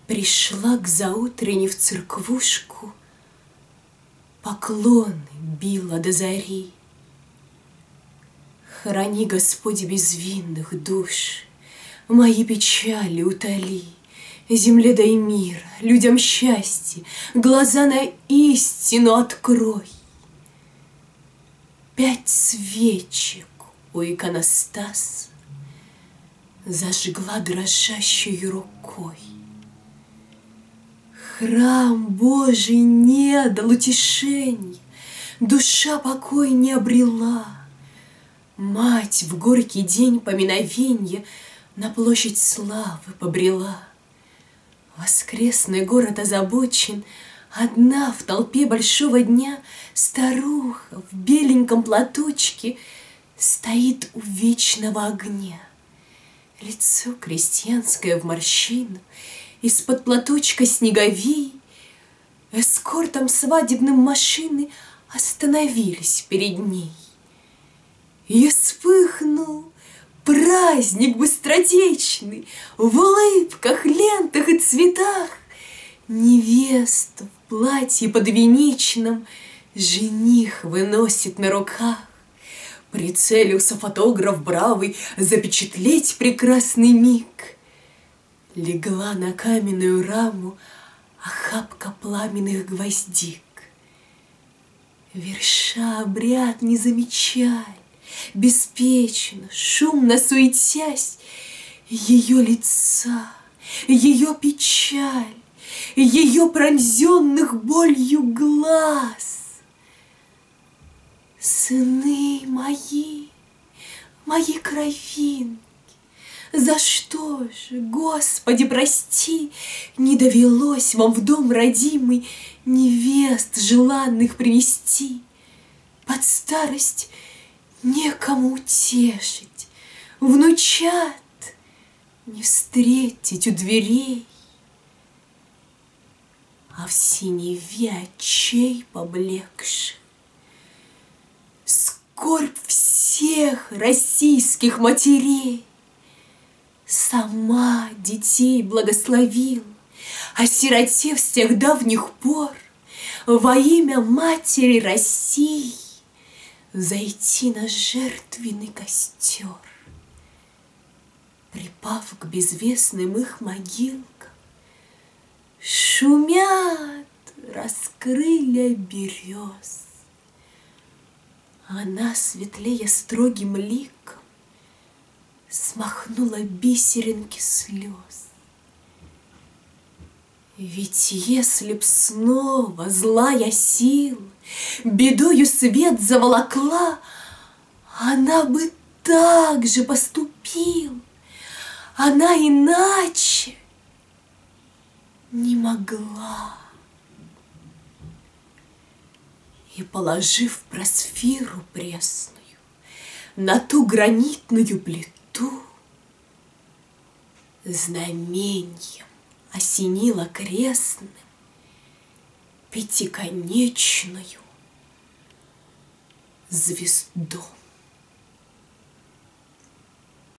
Пришла к заутренне в церквушку, поклоны била до зари. Храни, Господь, безвинных душ, мои печали утоли. Земле дай мир, людям счастье, глаза на истину открой. 5 свечек у иконостаса зажгла дрожащей рукой. Храм Божий не дал утешенья, душа покой не обрела. Мать в горький день поминовенья на площадь славы побрела. Воскресный город озабочен, одна в толпе большого дня старуха в беленьком платочке стоит у вечного огня. Лицо крестьянское в морщину, из-под платочка снеговей. Эскортом свадебным машины остановились перед ней. И вспыхнул праздник быстротечный, в улыбках, лентах и цветах. Невесту в платье подвенечном жених выносит на руках. Прицелился фотограф бравый запечатлеть прекрасный миг. Легла на каменную раму охапка пламенных гвоздик. Верша обряд не замечая, беспечно, шумно суетясь, ее лица, ее печаль, ее пронзенных болью глаз. Сыны мои, мои кровинки, за что же, Господи, прости, не довелось вам в дом родимый невест желанных привести? Под старость некому утешить, внучат не встретить у дверей. А в синеве очей поблекших скорбь всех российских матерей. Сама детей благословил, осиротев с тех давних пор во имя матери России зайти на жертвенный костер. Припав к безвестным их могилкам, шумят раскрылья берез. Она, светлея строгим ликом, смахнула бисеринки слез. Ведь если б снова злая сила бедою свет заволокла, она бы так же поступила, она иначе не могла. И, положив просфиру пресную на ту гранитную плиту, знаменьем осенила крестным пятиконечную звезду.